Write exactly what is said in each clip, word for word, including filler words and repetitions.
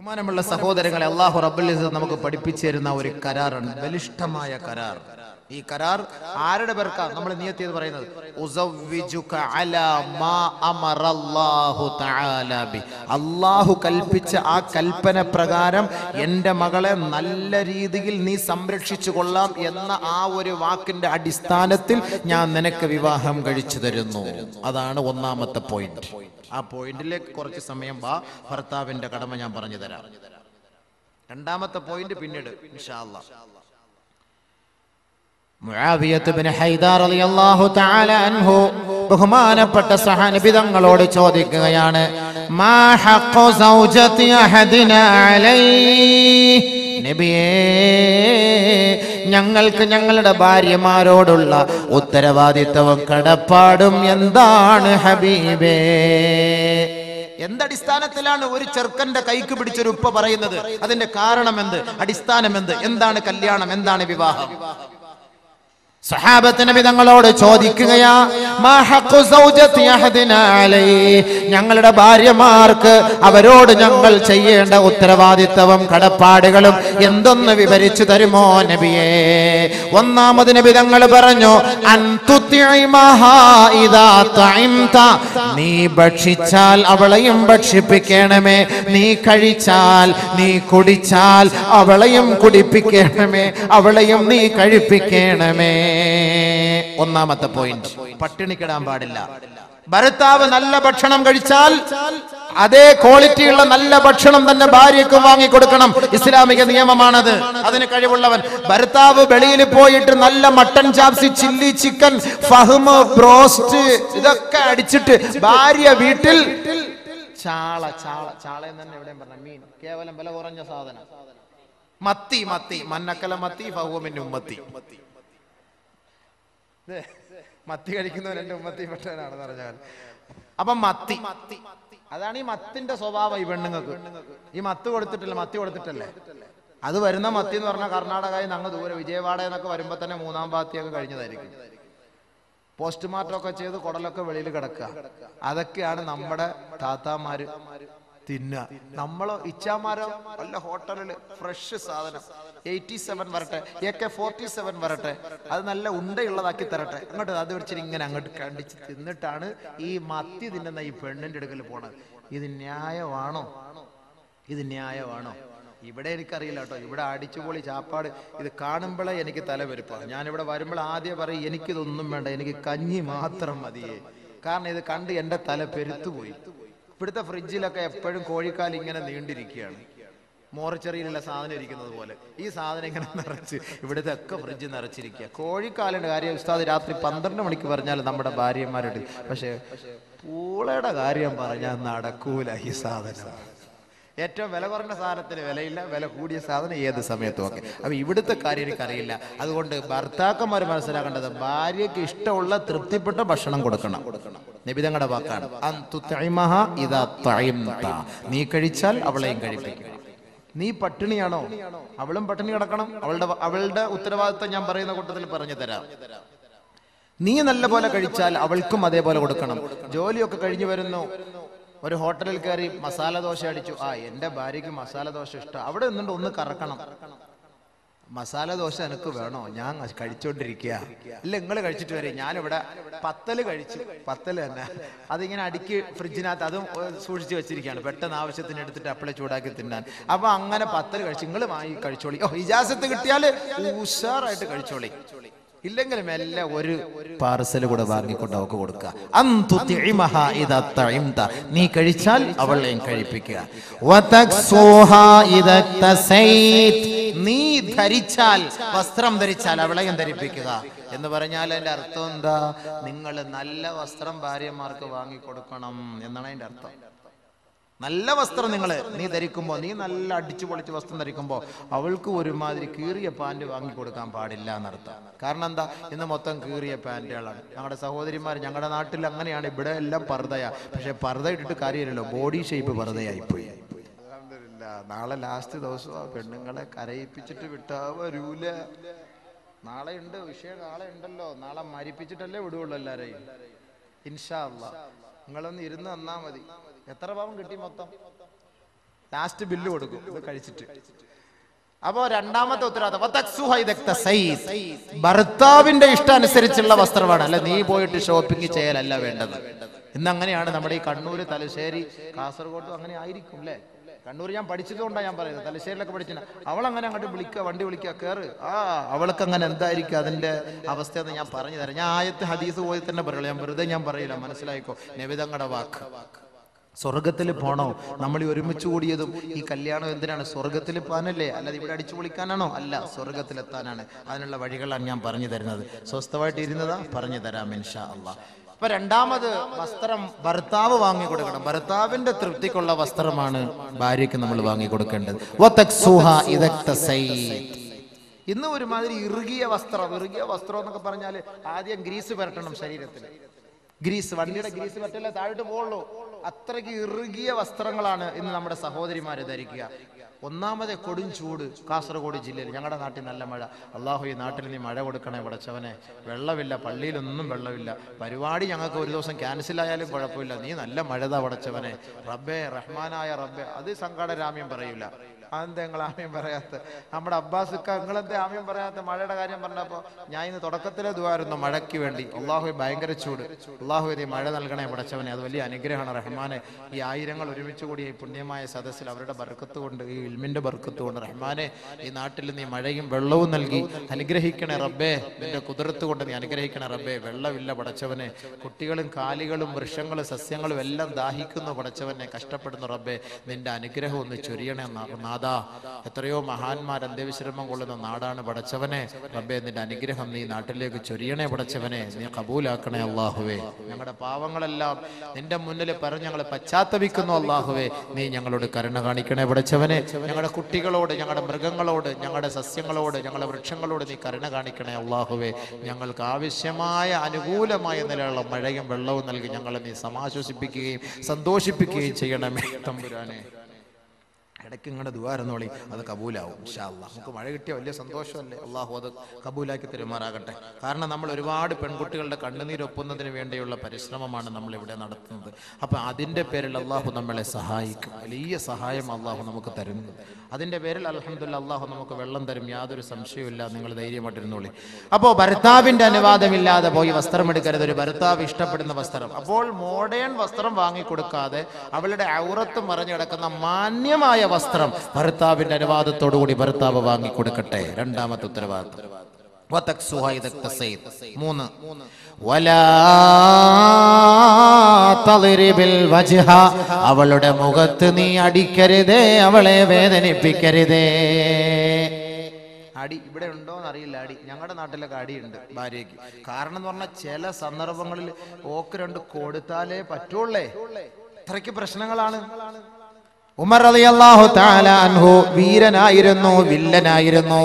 ബഹുമാനമുള്ള സഹോദരങ്ങളെ, അല്ലാഹു റബ്ബുൽ ഇസ്സത്ത് നമുക്ക് പഠിപ്പിച്ചു തരുന്ന ഒരു കരാറാണ്, ബലിഷ്ഠമായ കരാർ. ഈ കരാർ ആരുടെ പേർക്കാ നമ്മൾ നിയത്ത് ചെയ്ത് പറയുന്നത്? ഉസവ്വിജുക അലാ മാ അമറല്ലാഹു തആല ബി. അല്ലാഹു കൽപ്പിച്ച ആ കൽപ്പന പ്രകാരം എൻ്റെ മകളെ നല്ല രീതിയിൽ നീ സംരക്ഷിച്ചു കൊള്ളാം എന്ന ആ ഒരു വാക്കിന്റെ അടിസ്ഥാനത്തിൽ ഞാൻ നിനക്ക് വിവാഹം കഴിച്ചു തരുന്നു. അതാണ് ഒന്നാമത്തെ പോയിന്റ്. ആ പോയിന്റിലേക്ക് കുറച്ച് സമയം വാ, ഭർത്താവിന്റെ കടമ ഞാൻ പറഞ്ഞു തരാം. രണ്ടാമത്തെ പോയിന്റ് പിന്നീട് ഇൻഷാ അല്ലാഹ്. മുആവിയത്ത് ഇബ്നു ഹൈദാർ റളിയല്ലാഹു തആല അൻഹു ബഹുമാനപ്പെട്ട സഹാബി തങ്ങളോട് ചോദിക്കുകയാണ്, മാ ഹഖ്ഖു സൗജതി അഹദിനാ അലൈഹി. നബിയേ, ഞങ്ങൾക്ക് ഞങ്ങളുടെ ഭാര്യമാരോടുള്ള ഉത്തരവാദിത്വവും കടപ്പാടും എന്താണ് ഹബീബേ? എന്തടിസ്ഥാനത്തിലാണ് ഒരു ചെറുക്കന്റെ കൈക്ക് പിടിച്ചൊരു ഉപ്പ പറയുന്നത്? അതിന്റെ കാരണം എന്ത്? അടിസ്ഥാനം എന്ത്? എന്താണ് കല്യാണം? എന്താണ് വിവാഹം? സഹാബത്ത് നബി തങ്ങളോട് ചോദിക്കുകയാ, മാ ഹഖ്ഖു സൗജതി അഹദിനാ അലൈഹി. ഞങ്ങളുടെ ഭാര്യമാർക്ക് അവരോട് ഞങ്ങൾ ചെയ്യേണ്ട ഉത്തരവാദിത്വവും കടപ്പാടുകളും എന്തൊന്ന് വിവരിച്ചു തരുമോ നബിയേ? ഒന്നാമത് നബി തങ്ങൾ പറഞ്ഞു, അൻ തുതിഇമഹാ ഇദാ തഇംത. നീ ഭക്ഷിച്ചാൽ അവളെയും ഭക്ഷിപ്പിക്കണമേ, നീ കഴിച്ചാൽ നീ കുടിച്ചാൽ അവളെയും കുടിപ്പിക്കണമേ, അവളെയും നീ കഴിപ്പിക്കണമേ. ഒന്നാമത്തെ പോയിന്റ്, പട്ടിണിക്കിടാൻ പാടില്ല. ഭർത്താവ് നല്ല ഭക്ഷണം കഴിച്ചാൽ അതേ ക്വാളിറ്റിയുള്ള നല്ല ഭക്ഷണം തന്നെ ഭാര്യയ്ക്ക് വാങ്ങിക്കൊടുക്കണം. ഇസ്ലാമിക നിയമമാണത്. അതിന് കഴിവുള്ളവൻ. ഭർത്താവ് വെളിയിൽ പോയിട്ട് നല്ല മട്ടൻ ചാപ്സി, ചില്ലി ചിക്കൻ, ഫഹ്മ്, ബ്രോസ്റ്റ് ഇതൊക്കെ അടിച്ചിട്ട് ഭാര്യ വീട്ടിൽ ചാള ചാള ചാള എന്ന് തന്നെ എവിടെയും പറഞ്ഞ മീൻ, കേവലം വില കുറഞ്ഞ സാധനം, മത്തി മത്തി മന്നക്കല മത്തി ഫഹുമിൻ ഉമ്മത്തി. മത്തി കഴിക്കുന്നവൻ എന്റെ ഉമ്മത്തി പെട്ടവനാണെന്ന് പറഞ്ഞാൽ. അപ്പൊ മത്തി, അതാണ് ഈ മത്തിന്റെ സ്വഭാവം. ഈ പെണ്ണുങ്ങൾക്ക് ഈ മത്ത് കൊടുത്തിട്ടില്ല, മത്തി കൊടുത്തിട്ടല്ലേ അത് വരുന്ന. മത്തി എന്ന് പറഞ്ഞാൽ കർണാടകയിൽ അങ്ങ് ദൂരെ വിജയവാഡ എന്നൊക്കെ വരുമ്പോ തന്നെ മൂന്നാം പാത്തിയൊക്കെ കഴിഞ്ഞതായിരിക്കും. പോസ്റ്റ്മോർട്ടം ഒക്കെ ചെയ്ത് കുടലൊക്കെ വെളിയിൽ കിടക്കുക. അതൊക്കെയാണ് നമ്മുടെ താത്താമാര് തിന്നുക. നമ്മളോ ഇച്ചാമാരോ വല്ല ഹോട്ടലില് ഫ്രഷ് സാധനം എയ്റ്റി സെവൻ വരട്ടെ, എ കെ ഫോർട്ടി സെവൻ വരട്ടെ, അത് നല്ല ഉണ്ടയുള്ളതാക്കി തരട്ടെ, അങ്ങോട്ട് അത് വെച്ചിട്ട് ഇങ്ങനെ അങ്ങോട്ട് കണ്ടിച്ച് തിന്നിട്ടാണ് ഈ മത്തി തിന്നുന്ന ഈ പെണ്ണിന്റെ അടുക്കൽ പോണത്. ഇത് ന്യായമാണോ? ഇത് ന്യായമാണോ? ഇവിടെ എനിക്കറിയില്ല കേട്ടോ. ഇവിടെ അടിച്ചുപൊളി ചാപ്പാട് ഇത് കാണുമ്പോഴേ എനിക്ക് തലവെരുപ്പാണ്. ഞാനിവിടെ വരുമ്പോൾ ആദ്യം പറയും, എനിക്കിതൊന്നും വേണ്ട, എനിക്ക് കഞ്ഞി മാത്രം മതിയേ. കാരണം ഇത് കണ്ട് എൻ്റെ തല പെരുത്തുപോയി. ഇവിടുത്തെ ഫ്രിഡ്ജിലൊക്കെ എപ്പോഴും കോഴിക്കാൽ ഇങ്ങനെ നീണ്ടിരിക്കുകയാണ്, മോർച്ചറിയിലുള്ള സാധനം ഇരിക്കുന്നത് പോലെ. ഈ സാധനം ഇങ്ങനെ നിറച്ച് ഇവിടുത്തെ ഒക്കെ ഫ്രിഡ്ജ് നിറച്ചിരിക്കുക. കോഴിക്കാലിന്റെ കാര്യം ഉസ്താദ് രാത്രി പന്ത്രണ്ട് മണിക്ക് പറഞ്ഞാൽ നമ്മുടെ ഭാര്യമാരോട്, പക്ഷെ പൂളയുടെ കാര്യം പറഞ്ഞാൽ നടക്കൂല. ഈ സാധനം ഏറ്റവും വില കുറഞ്ഞ സാധനത്തിന് വിലയില്ല, വില കൂടിയ സാധനം ഏത് സമയത്തും ഒക്കെ. അപ്പൊ ഇവിടുത്തെ കാര്യം എനിക്കറിയില്ല. അതുകൊണ്ട് ഭർത്താക്കന്മാർ മനസ്സിലാക്കേണ്ടത്, ഭാര്യയ്ക്ക് ഇഷ്ടമുള്ള തൃപ്തിപ്പെട്ട ഭക്ഷണം കൊടുക്കണം. നബി തങ്ങളുടെ വാക്കാണ്, നീ കഴിച്ചാൽ അവളെയും കഴിപ്പിക്കണം. നീ പട്ടിണിയാണോ, അവളും പട്ടിണി കിടക്കണം. അവളുടെ അവളുടെ ഉത്തരവാദിത്വം ഞാൻ പറയുന്ന കൂട്ടത്തിൽ പറഞ്ഞു തരാം. നീ നല്ല പോലെ കഴിച്ചാൽ അവൾക്കും അതേപോലെ കൊടുക്കണം. ജോലിയൊക്കെ കഴിഞ്ഞു വരുന്നു, ഒരു ഹോട്ടലിൽ കയറി മസാല ദോശ അടിച്ചു. ആ എന്റെ ഭാര്യയ്ക്ക് മസാല ദോശ ഇഷ്ടം. അവിടെ നിന്നുകൊണ്ട് ഒന്ന് കറക്കണം. മസാല ദോശ എനിക്ക് വേണോ? ഞാൻ കഴിച്ചോണ്ടിരിക്കുക. ഇല്ല, നിങ്ങൾ കഴിച്ചിട്ട് വരെ. ഞാനിവിടെ പത്തല് കഴിച്ചു. പത്തല് തന്നെ അതിങ്ങനെ അടുക്കി ഫ്രിഡ്ജിനകത്ത് അതും സൂക്ഷിച്ചു വെച്ചിരിക്കുകയാണ്, പെട്ടെന്ന് ആവശ്യത്തിന് എടുത്തിട്ട് അപ്പളെ ചൂടാക്കി തിന്നാൻ. അപ്പൊ അങ്ങനെ പത്തല് കഴിച്ചു. നിങ്ങൾ വാങ്ങി കഴിച്ചോളി. ഓ, ഇജാസത്ത് കിട്ടിയാല് ഉഷാറായിട്ട് കഴിച്ചോളി. ഇല്ലെങ്കിലും എല്ലാം ഒരു പാർസൽ കൂടെ വാങ്ങിക്കൊണ്ട് അവക്ക് കൊടുക്കുക. നീ കഴിച്ചാൽ അവളെയും കഴിപ്പിക്കുക. നീ ധരിച്ചാൽ, വസ്ത്രം ധരിച്ചാൽ അവളെയും ധരിപ്പിക്കുക എന്ന് പറഞ്ഞാൽ അതിന്റെ അർത്ഥം എന്താ? നിങ്ങൾ നല്ല വസ്ത്രം ഭാര്യമാർക്ക് വാങ്ങിക്കൊടുക്കണം എന്നാണ് അതിന്റെ അർത്ഥം. നല്ല വസ്ത്രം നിങ്ങൾ നീ ധരിക്കുമ്പോ, നീ നല്ല അടിച്ചു പൊളിച്ച് വസ്ത്രം ധരിക്കുമ്പോ അവൾക്ക് ഒരുമാതിരി കീറിയ പാൻറ് വാങ്ങിക്കൊടുക്കാൻ പാടില്ല എന്നർത്ഥം. കാരണം എന്താ? ഇന്ന് മൊത്തം കീറിയ പാൻറ്റുകളാണ്. ഞങ്ങളുടെ സഹോദരിമാർ, ഞങ്ങളുടെ നാട്ടിൽ അങ്ങനെയാണ്. ഇവിടെ എല്ലാം പർദ്ദയാ. പക്ഷെ പർദ്ദ ഇട്ടിട്ട് കാര്യമില്ലല്ലോ, ബോഡി ഷേപ്പ് പർദ്ദയായിപ്പോയി. നാളെ ലാസ്റ്റ് ദിവസം പെണ്ണുങ്ങളെ കരയിപ്പിച്ചിട്ട് വിട്ടാ വരൂല. നാളെ ഉണ്ട് വിഷയം, നാളെ ഉണ്ടല്ലോ. നാളെ മരിപ്പിച്ചിട്ടല്ലേ വിടുള്ളൂ എല്ലാരെയും. ഇൻഷാ അല്ലാഹ് നിങ്ങളൊന്ന് ഇരുന്ന് തന്നാ മതി. എത്ര പാവം കിട്ടി മൊത്തം? ലാസ്റ്റ് ബില്ല് കൊടുക്കും ഇത് കഴിച്ചിട്ട്. അപ്പോ രണ്ടാമത്തെ ഉത്തരവാദിത്തം ഭർത്താവിന്റെ ഇഷ്ടം അനുസരിച്ചുള്ള വസ്ത്രമാണ്. അല്ല നീ പോയിട്ട് ഷോപ്പിംഗ് ചെയ്യലല്ല വേണ്ടത്. ഇന്നങ്ങനെയാണ് നമ്മുടെ ഈ കണ്ണൂര്, തലശ്ശേരി, കാസർഗോഡ് അങ്ങനെ ആയിരിക്കും അല്ലേ. കണ്ണൂർ ഞാൻ പഠിച്ചതുകൊണ്ടാണ് ഞാൻ പറയുന്നത്. തലശ്ശേരിയിലൊക്കെ പഠിച്ചില്ല. അവളങ്ങനെ അങ്ങോട്ട് വിളിക്കുക, വണ്ടി വിളിക്കുക, കയറ്. ആ അവൾക്ക് അങ്ങനെ എന്തായിരിക്കും അതിന്റെ അവസ്ഥയെന്ന് ഞാൻ പറഞ്ഞു തരാം. ഞാൻ ആയത്ത് ഹദീസ് പോയി തന്നെ പറയുള്ളൂ, ഞാൻ വെറുതെ ഞാൻ പറയില്ല. മനസ്സിലായിക്കോ, നബിതങ്ങളുടെ വാക്ക്. സ്വർഗത്തിൽ പോണോ? നമ്മൾ ഈ ഒരുമിച്ച് കൂടിയതും ഈ കല്യാണം എന്തിനാണ്? സ്വർഗത്തിൽ പോകാനല്ലേ, അല്ലാതെ ഇവിടെ അടിച്ചു പൊളിക്കാനാണോ? അല്ല, സ്വർഗത്തിലെത്താനാണ്. അതിനുള്ള വഴികളാണ് ഞാൻ പറഞ്ഞു തരുന്നത്. സ്വസ്ഥമായിട്ട് ഇരുന്നതാ പറഞ്ഞു തരാം ഇൻഷാ അല്ലാഹ്. അപ്പൊ രണ്ടാമത് വസ്ത്രം ഭർത്താവ് വാങ്ങിക്കൊടുക്കണം. ഭർത്താവിന്റെ തൃപ്തിക്കുള്ള വസ്ത്രമാണ് ഭാര്യയ്ക്ക് നമ്മൾ വാങ്ങിക്കൊടുക്കേണ്ടത്. ഇന്ന് ഒരുമാതിരി ഇറുകിയ വസ്ത്രം, ഇറുകിയ വസ്ത്രം എന്നൊക്കെ പറഞ്ഞാൽ ആദ്യം ഗ്രീസ് പുരട്ടണം ശരീരത്തിൽ. ഗ്രീസ്, വണ്ടിയുടെ ഗ്രീസ് പറ്റല്ലേ താഴോട്ട് പോകുള്ളൂ. അത്രയ്ക്ക് ഇറുകിയ വസ്ത്രങ്ങളാണ് ഇന്ന് നമ്മുടെ സഹോദരിമാര് ധരിക്കുക. ഒന്നാമത് കൊടും ചൂട്. കാസർഗോഡ് ജില്ലയിൽ, ഞങ്ങളുടെ നാട്ടിൽ നല്ല മഴ. അള്ളാഹു ഈ നാട്ടിൽ നീ മഴ കൊടുക്കണേ പടച്ചവനെ. വെള്ളമില്ല, പള്ളിയിലൊന്നും വെള്ളമില്ല. പരിപാടി ഞങ്ങൾക്ക് ഒരു ദിവസം ക്യാൻസൽ ആയാലും കുഴപ്പമില്ല, നീ നല്ല മഴതാ പടച്ചവനെ. റബ്ബേ, റഹ്മാനായ റബ്ബേ. അത് സങ്കടരാമ്യം പറയൂല. അതെന്താ നിങ്ങൾ ആമ്യം പറയാത്ത? നമ്മുടെ അബ്ബാസിക്ക നിങ്ങളെന്താ ആമ്യം പറയാത്ത? മഴയുടെ കാര്യം പറഞ്ഞപ്പോൾ ഞാൻ ഇന്ന് തുടക്കത്തിലെ ദുആയിരുന്നു മഴയ്ക്ക് വേണ്ടി. അള്ളാഹു ഭയങ്കര ചൂട്, അള്ളാഹു നീ മഴ നൽകണേ പടച്ചവനെ. അത് വലിയ അനുഗ്രഹമാണ് റഹ്മാനെ. ഈ ആയിരങ്ങൾ ഒരുമിച്ച് കൂടി ഈ പുണ്യമായ സദസ്സിൽ അവരുടെ ബർക്കത്ത് കൊണ്ട്, ഈ ഇൽമിന്റെ ബർക്കത്ത് കൊണ്ട് റഹ്മാനെ ഈ നാട്ടിൽ നീ മഴയും വെള്ളവും നൽകി അനുഗ്രഹിക്കണേ റബ്ബേ. നിന്റെ കുതിർത്ത് കൊണ്ട് നീ അനുഗ്രഹിക്കണേ റബ്ബേ. വെള്ളമില്ല പടച്ചവനെ. കുട്ടികളും കാലികളും വൃക്ഷങ്ങളും സസ്യങ്ങളും എല്ലാം ദാഹിക്കുന്നു പടച്ചവനെ, കഷ്ടപ്പെടുന്നു റബ്ബേ. നിന്റെ അനുഗ്രഹം ഒന്ന് ചൊരിയണേ നാദാ. എത്രയോ മഹാന്മാർ അന്ത്യവിശ്രമം കൊള്ളുന്ന നാടാണ് പടച്ചവനെ. റബ്ബേ, നിന്റെ അനുഗ്രഹം നീ നാട്ടിലേക്ക് ചൊരിയണേ പടച്ചവനെ. നീ കബൂലാക്കണേ അല്ലാഹുവേ. ഞങ്ങളുടെ പാവങ്ങളെല്ലാം നിന്റെ മുന്നിൽ പറഞ്ഞ് ഞങ്ങൾ പശ്ചാത്തപിക്കുന്നു അല്ലാഹുവേ. നീ ഞങ്ങളോട് കരുണ കാണിക്കണേ പടച്ചവനെ. ഞങ്ങളുടെ കുട്ടികളോട്, ഞങ്ങളുടെ മൃഗങ്ങളോട്, ഞങ്ങളുടെ സസ്യങ്ങളോട്, ഞങ്ങളുടെ വൃക്ഷങ്ങളോട് നീ കരുണ കാണിക്കണേ അല്ലാഹുവേ. ഞങ്ങൾക്ക് ആവശ്യമായ അനുകൂലമായ നിലയുള്ള മഴയും വെള്ളവും നൽകി ഞങ്ങളെ നീ സമാശ്വസിപ്പിക്കുകയും സന്തോഷിപ്പിക്കുകയും ചെയ്യണമേ തമ്പുരാനെ. ഇടയ്ക്ക് ഇങ്ങനെ ദുആയിരുന്നോളി, അത് കബൂലാവും ഇൻഷാ അല്ലാഹ്. നമുക്ക് മഴ കിട്ടിയ വലിയ സന്തോഷമല്ലേ. അള്ളാഹു അത് കബൂലാക്കി തെരുമാറാകട്ടെ. കാരണം നമ്മൾ ഒരുപാട് പെൺകുട്ടികളുടെ കണ്ണുനീരൊപ്പുന്നതിന് വേണ്ടിയുള്ള പരിശ്രമമാണ് നമ്മൾ ഇവിടെ നടത്തുന്നത്. അപ്പം അതിൻ്റെ പേരിൽ അള്ളാഹു നമ്മളെ സഹായിക്കും. വലിയ സഹായം അള്ളാഹു നമുക്ക് തരുന്നു. അതിൻ്റെ പേരിൽ അൽഹംദുലില്ലാഹ് അള്ളാഹു നമുക്ക് വെള്ളം തരും, യാതൊരു സംശയവുമില്ല. നിങ്ങൾ ധൈര്യമായിട്ടിരുന്നോളി. അപ്പോൾ ഭർത്താവിൻ്റെ അനുവാദമില്ലാതെ പോയി വസ്ത്രം എടുക്കരുത്. ഒരു ഭർത്താവ് ഇഷ്ടപ്പെടുന്ന വസ്ത്രം. അപ്പോൾ മോഡേൺ വസ്ത്രം വാങ്ങിക്കൊടുക്കാതെ അവളുടെ ഔറത്ത് മറഞ്ഞു കിടക്കുന്ന മാന്യമായ വസ്ത്രം ഭർത്താവിന്റെ അനുവാദത്തോടുകൂടി ഭർത്താവ് വാങ്ങിക്കൊടുക്കട്ടെ. രണ്ടാമത്തെ ഉത്തരവാദിത്വം. മൂന്ന്, അവളുടെ മുഖത്ത് നീ അടിക്കരുതേ, അവളെ വേദനിപ്പിക്കരുതേ. അടി ഇവിടെ ഉണ്ടോ എന്നറിയില്ല. അടി ഞങ്ങളുടെ നാട്ടിലൊക്കെ അടിയുണ്ട് ഭാര്യയ്ക്ക്. കാരണം എന്ന് പറഞ്ഞാൽ ചില സന്ദർഭങ്ങളിൽ ഓക്ക് രണ്ട് കൊടുത്താലേ പറ്റുള്ളേ. അത്രയ്ക്ക് പ്രശ്നങ്ങളാണ്. ഉമർ റളിയല്ലാഹു തആല അൻഹു വീരനായിരുന്നു, വില്ലനായിരുന്നു.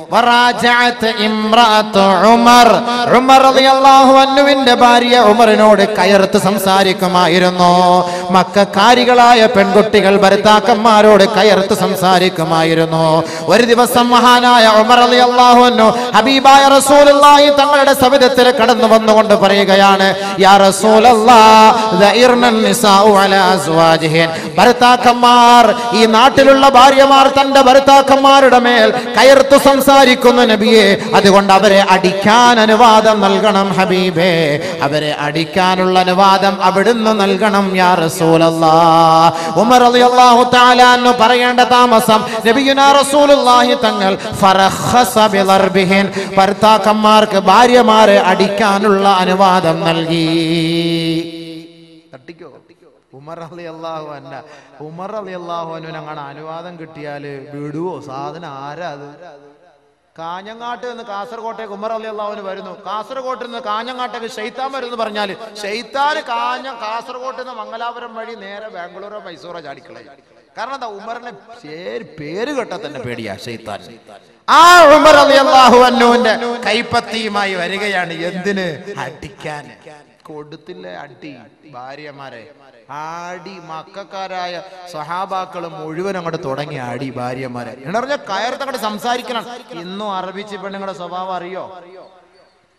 ഉമർ റളിയല്ലാഹു അൻഹുവിന്റെ ഭാര്യ ഉമറിനോട് കയർത്ത് സംസാരിക്കുമായിരുന്നു. മക്കക്കാരികളായ പെൺകുട്ടികൾ ഭർത്താക്കന്മാരോട് കയർത്ത് സംസാരിക്കുമായിരുന്നു. ഒരു ദിവസം മഹാനായ ഉമർ റളിയല്ലാഹു അൻഹു ഹബീബായ റസൂലുള്ളാഹി തങ്ങളുടെ സവിധത്തിൽ കടന്നു വന്നുകൊണ്ട് പറയുകയാണ്, യാ റസൂലല്ലാഹ് ദഇർനൻ നിസാഉ അലാ അസ്വാജിഹിൻ. ഭർത്താക്കന്മാർ, ഈ നാട്ടിലുള്ള ഭാര്യമാർ തന്റെ ഭർത്താക്കന്മാരുടെ മേൽ കയർത്തു സംസാരിക്കുന്നു നബിയെ. അതുകൊണ്ട് അവരെ അടിക്കാൻ അനുവാദം നൽകണം ഹബീബേ. അവരെ അടിക്കാനുള്ള അനുവാദം അവിടുന്ന് നൽകണം യാ റസൂലല്ലാഹ്. ഉമർ റളിയല്ലാഹു തആല അൻഹു പറയേണ്ട താമസം നബിയുനാ റസൂലുള്ളാഹി തങ്ങൾ ഫറഖസ ബിളർബിഹിൻ, ഭർത്താക്കന്മാർക്ക് ഭാര്യമാരെ അടിക്കാനുള്ള അനുവാദം നൽകി. തട്ടിക്കോ ഉമർ റളിയല്ലാഹു അൻഹു ഉമർ റളിയല്ലാഹു അൻഹു അങ്ങനെ അനുവാദം കിട്ടിയാല് വിടുവോ? സാധനം ആരാ അത്? കാഞ്ഞങ്ങാട്ട് നിന്ന് കാസർകോട്ടേക്ക് ഉമർ റളിയല്ലാഹു അൻഹു വരുന്നു. കാസർകോട്ടിൽ നിന്ന് കാഞ്ഞങ്ങാട്ടേക്ക് ശൈത്താൻ വരുന്നു പറഞ്ഞാല് ശൈത്താന് കാഞ്ഞ കാസർകോട്ടിൽ നിന്ന് മംഗലാപുരം വഴി നേരെ ബാംഗ്ലൂരോ മൈസൂറോ ചാടിക്കളയും. കാരണം എന്താ? ഉമറിന്റെ പേര് കേട്ടാ തന്നെ പേടിയാ ശൈത്താൻ. ആ ഉമർ റളിയല്ലാഹു അൻഹുവിന്റെ കൈപ്പത്തിയുമായി വരികയാണ്. എന്തിന്? അടിക്കാൻ. കൊടുത്തില്ല അടി ഭാര്യമാരെ. ആടി മക്കാരായ സഹാബാക്കൾ മുഴുവൻ അങ്ങോട്ട് തുടങ്ങി ആടി ഭാര്യമാരെ. എന്ന് പറഞ്ഞാൽ കയർത്ത് അങ്ങോട്ട് സംസാരിക്കണം. ഇന്നും അറബിച്ച് പെണ്ണുങ്ങളുടെ സ്വഭാവം അറിയോ?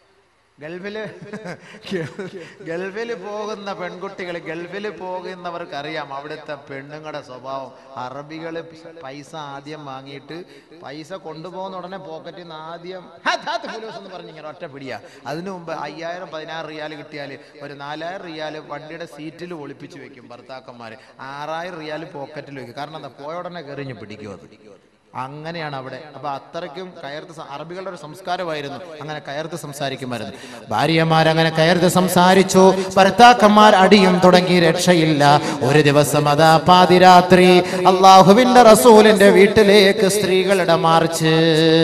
ഗൾഫില് ഗൾഫിൽ പോകുന്ന പെൺകുട്ടികൾ, ഗൾഫിൽ പോകുന്നവർക്കറിയാം അവിടുത്തെ പെണ്ണുങ്ങളുടെ സ്വഭാവം. അറബികൾ പൈസ ആദ്യം വാങ്ങിയിട്ട് പൈസ കൊണ്ടുപോകുന്ന ഉടനെ പോക്കറ്റിൽ നിന്ന് ആദ്യം എന്ന് പറഞ്ഞ് ഇങ്ങനെ ഒറ്റ പിടിയാ. അതിനു മുമ്പ് അയ്യായിരം പതിനാറ് റിയാൽ കിട്ടിയാൽ ഒരു നാലായിരം റിയാൽ വണ്ടിയുടെ സീറ്റിൽ ഒളിപ്പിച്ച് വെക്കും ഭർത്താക്കന്മാർ. ആറായിരം റിയാൽ പോക്കറ്റിൽ വെക്കും. കാരണം എന്താ, പോയ ഉടനെ കയറിഞ്ഞ് പിടിക്കും. അത് അങ്ങനെയാണ് അവിടെ. അപ്പൊ അത്രയ്ക്കും കയർത്ത്, അറബികളുടെ ഒരു സംസ്കാരമായിരുന്നു, അങ്ങനെ കയർത്ത് സംസാരിക്കുമായിരുന്നു. ഭാര്യമാരങ്ങനെ കയർത്ത് സംസാരിച്ചു. ഭർത്താക്കന്മാർ അടിയും തുടങ്ങി, രക്ഷയില്ല. ഒരു ദിവസം അതാ പാതിരാത്രി അള്ളാഹുവിന്റെ റസൂലിന്റെ വീട്ടിലേക്ക് സ്ത്രീകളുടെ മാർച്ച്.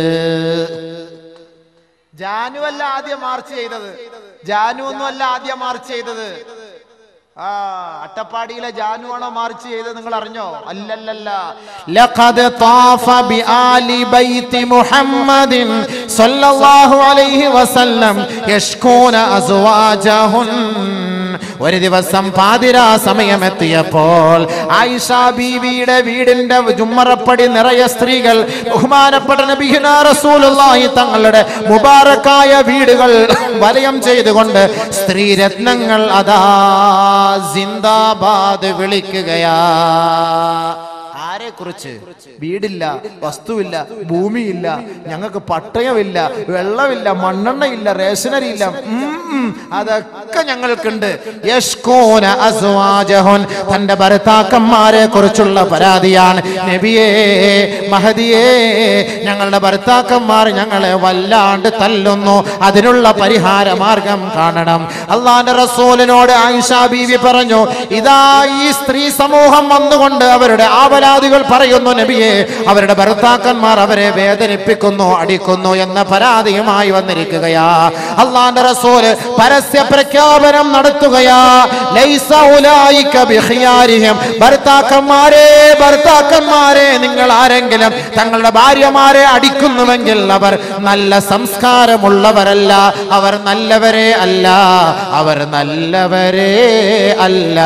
ജാനു അല്ല ആദ്യം മാർച്ച് ചെയ്തത്, ജാനു ഒന്നും അല്ല ആദ്യം മാർച്ച് ചെയ്തത്. ആ അട്ടപ്പാടിയിലെ ജാനു ആണോ മാർച്ച് ചെയ്തത്, നിങ്ങൾ അറിഞ്ഞോ? അല്ലല്ലല്ല. ലഖദ് താഫ ബിആലി ബൈതി മുഹമ്മദിൻ സല്ലല്ലാഹു അലൈഹി വസല്ലം യഷ്കൂന അസ്വാജഹുൻ. ഒരു ദിവസം പാതിരാ സമയമെത്തിയപ്പോൾ ആയിഷ ബീവിയുടെ വീടിന്റെ ജുമ്മറപ്പടി നിറയെ സ്ത്രീകൾ ബഹുമാനപ്പെട്ട നബിയുനാ റസൂലുള്ളാഹി തങ്ങളുടെ മുബാറക്കായ വീടുകൾ വലയം ചെയ്തുകൊണ്ട് സ്ത്രീരത്നങ്ങൾ അതാ സിന്ദാബാദ് വിളിക്കുകയാ. ആരെ കുറിച്ച്? വീടില്ല, വസ്തുവില്ല, ഭൂമിയില്ല, ഞങ്ങൾക്ക് പട്ടയമില്ല, വെള്ളമില്ല, മണ്ണെണ്ണയില്ല, റേഷനറി ഇല്ല, അതൊക്കെ ഞങ്ങൾക്കുണ്ട്. യഷ്കൂന അസ്വാജഹുൻ, തന്റെ ഭർത്താക്കന്മാരെ കുറിച്ചുള്ള പരാതിയാണ്. നബിയേ, മഹദിയേ, ഞങ്ങളുടെ ഭർത്താക്കന്മാർ ഞങ്ങളെ വല്ലാണ്ട് തല്ലുന്നു, അതിനുള്ള പരിഹാര മാർഗം കാണണം. അള്ളാന്റെ റസൂലിനോട് ആയിഷ ബീവി പറഞ്ഞു, ഇതാ ഈ സ്ത്രീ സമൂഹം വന്നുകൊണ്ട് അവരുടെ ആവലാതികൾ പറയുന്നു, നബിയെ, അവരുടെ ഭർത്താക്കന്മാർ അവരെ വേദനിപ്പിക്കുന്നു, അടിക്കുന്നു എന്ന പരാതിയുമായി വന്നിരിക്കുകയാ. അല്ലാഹുവിന്റെ റസൂല് പരസ്യ പ്രഖ്യാപനം നടത്തുകയാ. ലൈസ ഉലൈക ബിഖിയാരിഹിം, ഭർത്താക്കന്മാരെ ഭർത്താക്കന്മാരെ നിങ്ങൾ ആരെങ്കിലും തങ്ങളുടെ ഭാര്യമാരെ അടിക്കുന്നുവെങ്കിൽ അവർ നല്ല സംസ്കാരമുള്ളവരല്ല, അവർ നല്ലവരെ അല്ല, അവർ നല്ലവരെ അല്ല.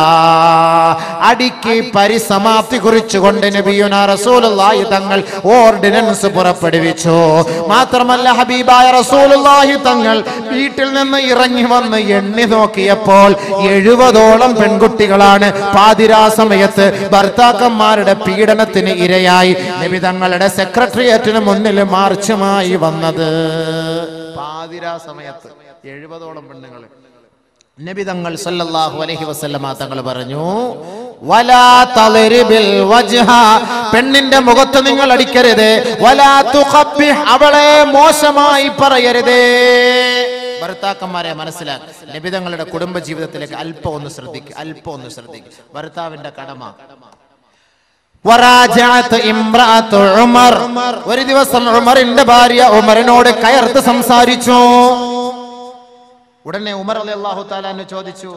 അടിക്ക് പരിസമാപ്തി കുറിച്ചുകൊണ്ട് നബിയുനാ റസൂലുള്ളാഹി തങ്ങൾ ഓർഡിനൻസ് പുറപ്പെടുവിച്ചു. മാത്രമല്ല ഹബീബായ റസൂലുള്ളാഹി തങ്ങൾ വീട്ടിൽ നിന്ന് ഇറങ്ങി വന്ന് എണ്ണി നോക്കിയപ്പോൾ എഴുപതോളം പെൺകുട്ടികളാണ് പാതിരാ സമയത്ത് ഭർത്താക്കന്മാരുടെ പീഡനത്തിന് ഇരയായി നബി തങ്ങളുടെ സെക്രട്ടേറിയറ്റിന് മുന്നിൽ മാർച്ചുമായി വന്നത്. പാതിരാ സമയത്ത് എഴുപതോളം പെണ്ണുങ്ങൾ. നബി തങ്ങൾ സല്ലല്ലാഹു അലൈഹി വസല്ലമ തങ്ങൾ പറഞ്ഞു, വലാ തളിരിബിൽ വജ്ഹ, പെണ്ണിന്റെ മുഖത്ത് നിങ്ങൾ അടിക്കരുത്. വലാ തുഖബ്ബിഹ്, അവളെ മോശമായി പറയരുതേ. ഭർത്താക്കന്മാരെ മനസ്സിലാക്കി നബി തങ്ങളുടെ കുടുംബ ജീവിതത്തിലേക്ക് അല്പം ഒന്ന് ശ്രദ്ധിക്കുക, അല്പം ഒന്ന് ശ്രദ്ധിക്കുക. ഭർത്താവിന്റെ കടമ. ഉമർ, ഒരു ദിവസം ഉമറിന്റെ ഭാര്യ ഉമറിനോട് കയർത്ത് സംസാരിച്ചു. ഉടനെ ഉമർ റളിയല്ലാഹു തആല അൻഹു ചോദിച്ചു,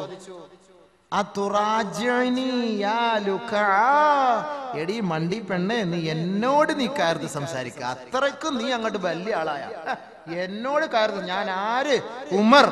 എടി മണ്ടി പെണ്ണെ, നീ എന്നോട് നീ കയർത്ത് സംസാരിക്കുക, അത്രയ്ക്കും നീ അങ്ങോട്ട് വലിയ ആളായ, എന്നോട് കയർത്ത്. ഞാൻ ആര്? ഉമർ.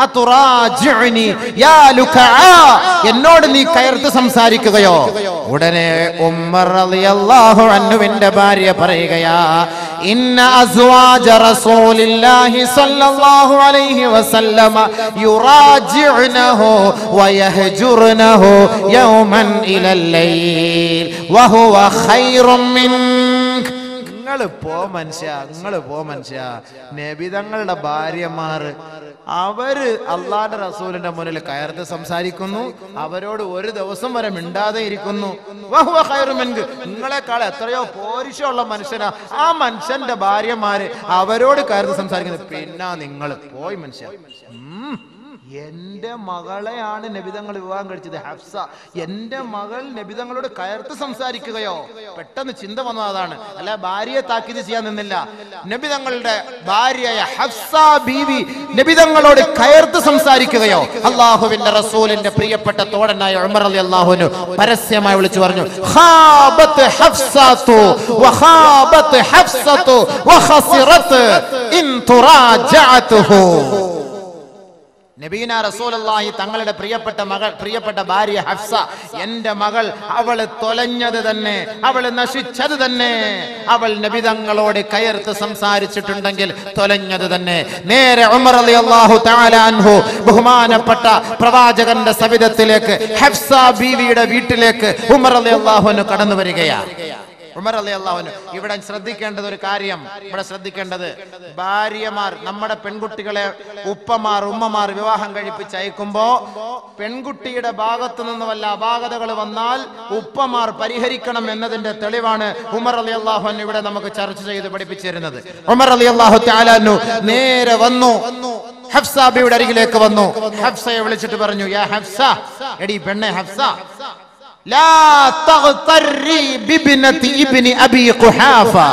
എന്നോട് നീ കയർത്ത് സംസാരിക്കുകയോ? ഉടനെ ഉമർ റളിയല്ലാഹു അൻഹുവിന്റെ ഭാര്യ പറയുകയാ, ഇന്ന അസ്വാജ റസൂലില്ലാഹി സ്വല്ലല്ലാഹു അലൈഹി വസല്ലമ യുറാജിഉനഹു വയഹ്ജുർനഹു യൗമൻ ഇലൽ ലൈൽ വഹുവ ഖൈറും മിൻക. നിങ്ങൾ പോ മനുഷ്യ, നിങ്ങൾ പോ മനുഷ്യ. നബി തങ്ങളുടെ ഭാര്യമാർ അവര് അള്ളാന്റെ റസൂലിന്റെ മുന്നിൽ കയർത്ത് സംസാരിക്കുന്നു, അവരോട് ഒരു ദിവസം വരെ മിണ്ടാതെ ഇരിക്കുന്നു. വഹുവ ഖൈറും മിൻക, നിങ്ങളെക്കാൾ എത്രയോ പോരിശമുള്ള മനുഷ്യനാ ആ മനുഷ്യന്റെ ഭാര്യമാര്, അവരോട് കയർത്ത് സംസാരിക്കുന്നത്. പിന്നെ നിങ്ങൾ പോയി മനുഷ്യ. എന്റെ മകളെയാണ് നബിതങ്ങൾ വിവാഹം കഴിച്ചത്, ഹഫ്സ. എന്റെ മകൾ നബിതങ്ങളോട് കയർത്ത് സംസാരിക്കുകയോ? പെട്ടെന്ന് ചിന്ത വന്നതാണ്, അല്ല ഭാര്യയെ താക്കീത് ചെയ്യാൻ നിന്നില്ല. നബിതങ്ങളുടെ ഭാര്യയായ ഹഫ്സ ബീവി നബിതങ്ങളോട് കയർത്ത് സംസാരിക്കുകയോ? അള്ളാഹുവിന്റെ റസൂലിന്റെ പ്രിയപ്പെട്ട തോഴനായ ഉമർ റളിയല്ലാഹു അൻഹു പരസ്യമായി വിളിച്ചു പറഞ്ഞു, ഖാബത്ത് ഹഫ്സതു വഖാബത്ത് ഹഫ്സതു വഖസിറത് ഇൻ തുറാജഅതുഹു. നബീന റസൂലുള്ളാഹി തങ്ങളുടെ പ്രിയപ്പെട്ട മകൾ പ്രിയപ്പെട്ട ഭാര്യ ഹഫ്സ, എന്റെ മകൾ അവൾ തൊലഞ്ഞത് തന്നെ, അവൾ നശിച്ചത് തന്നെ, അവൾ നബി തങ്ങളോട് കയർത്ത് സംസാരിച്ചിട്ടുണ്ടെങ്കിൽ തൊലഞ്ഞത് തന്നെ. നേരെ ഉമർ റളിയല്ലാഹു തആല അൻഹു ബഹുമാനപ്പെട്ട പ്രവാചകന്റെ സവിധത്തിലേക്ക് ഹഫ്സ ബീവിയുടെ വീട്ടിലേക്ക് ഉമർ റളിയല്ലാഹു അൻഹു കടന്നു വരികയാണ്. ഉമർ റളിയല്ലാഹു അൻഹു ഇവിടെ ശ്രദ്ധിക്കേണ്ടത് ഒരു കാര്യം, ഇവിടെ ശ്രദ്ധിക്കേണ്ടത് ഭാര്യമാർ, നമ്മുടെ പെൺകുട്ടികളെ ഉപ്പമാർ ഉമ്മമാർ വിവാഹം കഴിപ്പിച്ച് അയക്കുമ്പോ പെൺകുട്ടിയുടെ ഭാഗത്തു നിന്ന് വല്ല അപാകതകൾ വന്നാൽ ഉപ്പമാർ പരിഹരിക്കണം എന്നതിന്റെ തെളിവാണ് ഉമർ റളിയല്ലാഹു അൻഹു ഇവിടെ നമുക്ക് ചർച്ച ചെയ്ത് പഠിപ്പിച്ചിരുന്നത്. ഉമർ റളിയല്ലാഹു തആല അൻഹു നേരെ വന്നു ഹഫ്സ ബിയുടെ അരികിലേക്ക് വന്നു. ഹഫ്സയെ വിളിച്ചിട്ട് പറഞ്ഞു, യാ ഹഫ്സ, എടി പെണ്ണെ ഹഫ്സ, لا تغتري بابنة ابن أبي قحافة.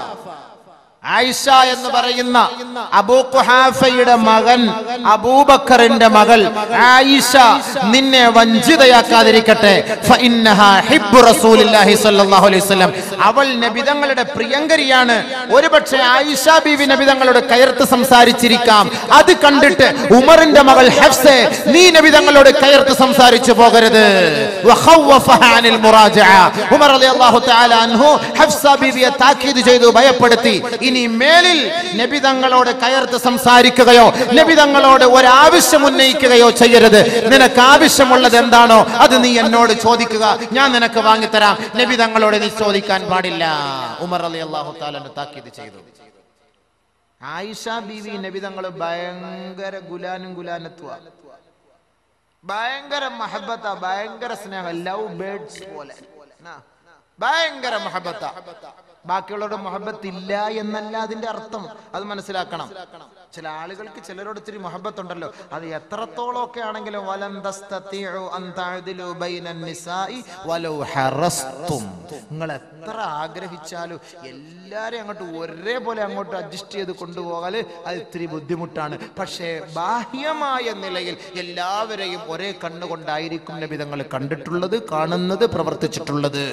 ആയിഷ എന്ന് പറയുന്ന അബൂ ഖുഹാഫയുടെ മകൻ അബൂബക്കറിന്റെ മകൾ ആയിഷ നിന്നെ വഞ്ചിതയാക്കാതിരിക്കട്ടെ. ഫഇന്നഹാ ഹിബ്ബു റസൂലില്ലാഹി സ്വല്ലല്ലാഹു അലൈഹി വസല്ലം. അവൾ നബി തങ്ങളുടെ പ്രിയങ്കരിയാണ്. ഒരുപക്ഷെ ആയിഷ ബീവി നബി തങ്ങളോട് കയർത്ത് സംസാരിച്ചിരിക്കാം. അത് കണ്ടിട്ട് ഉമറിന്റെ മകൾ ഹഫ്സ, നീ നബി തങ്ങളോട് കയർത്ത് സംസാരിച്ചു പോകരുത്. വഖവഫഹാ അനിൽ മുറാജഅ. ഉമർ റളിയല്ലാഹു തആല അൻഹു ഹഫ്സ ബീവിയെ താക്കീത് ചെയ്തു, ഭയപ്പെടുത്തി. ഇനി മേലിൽ നബി തങ്ങളോട് കയർത്ത് സംസാരിക്കുകയോ നബി തങ്ങളോട് ഒരാവശ്യം ഉന്നയിക്കുകയോ ചെയ്യരുത്. നിനക്ക് ആവശ്യമുള്ളത് എന്താണോ അത് നീ എന്നോട് ചോദിക്കുക, ഞാൻ നിനക്ക് വാങ്ങിത്തരാം. നബി തങ്ങളോട് നീ ചോദിക്കാൻ പാടില്ല. ഉമർ റളിയല്ലാഹു തആല താക്കീത് ചെയ്തു. ആയിഷ ബീവി നബി തങ്ങൾ ഭയങ്കര ഗുലാനും ഗുലാനത്വ, ഭയങ്കര മഹബത്ത, ഭയങ്കര സ്നേഹം, ലവ് ബേർഡ്സ് പോലെ ഭയങ്കര മഹബത്ത. ബാക്കിയുള്ളവരുടെ മുഹബത്ത് ഇല്ല എന്നല്ല അതിന്റെ അർത്ഥം, അത് മനസ്സിലാക്കണം. ചില ആളുകൾക്ക് ചിലരോട് ഇത്തിരി മുഹബത്ത് ഉണ്ടല്ലോ, അത് എത്രത്തോളം ഒക്കെ ആണെങ്കിലും നിങ്ങൾ എത്ര ആഗ്രഹിച്ചാലും എല്ലാരെയും അങ്ങോട്ട് ഒരേപോലെ അങ്ങോട്ട് അഡ്ജസ്റ്റ് ചെയ്ത് കൊണ്ടുപോകാല് അത് ഇത്തിരി ബുദ്ധിമുട്ടാണ്. പക്ഷേ ബാഹ്യമായ നിലയിൽ എല്ലാവരെയും ഒരേ കണ്ണുകൊണ്ടായിരിക്കും നബി തങ്ങൾ കണ്ടിട്ടുള്ളത്, കാണുന്നത്, പ്രവർത്തിച്ചിട്ടുള്ളത്.